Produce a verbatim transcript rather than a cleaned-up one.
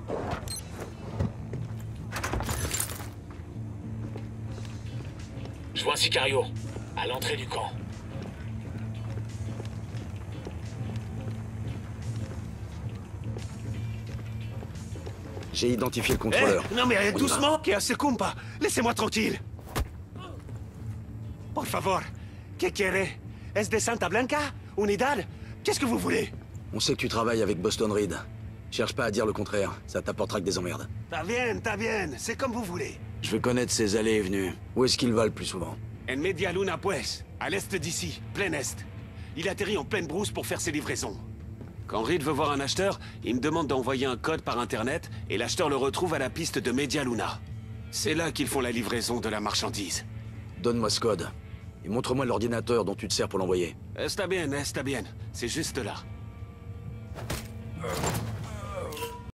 Je vois un Sicario, à l'entrée du camp. J'ai identifié le contrôleur. Eh, non mais On y doucement, que se compa. Laissez-moi tranquille. Por favor, que quiere? ¿Es de Santa Blanca? Unidad? Qu'est-ce que vous voulez? On sait que tu travailles avec Boston Reed. Cherche pas à dire le contraire, ça t'apportera que des emmerdes. Ta bien, ta bien, c'est comme vous voulez. Je veux connaître ses allées et venues. Où est-ce qu'il va le plus souvent? En Media Luna pues, à l'est d'ici, plein est. Il atterrit en pleine brousse pour faire ses livraisons. Quand Reed veut voir un acheteur, il me demande d'envoyer un code par internet et l'acheteur le retrouve à la piste de Media Luna. C'est là qu'ils font la livraison de la marchandise. Donne-moi ce code. Et montre-moi l'ordinateur dont tu te sers pour l'envoyer. Está bien, está bien. C'est juste là.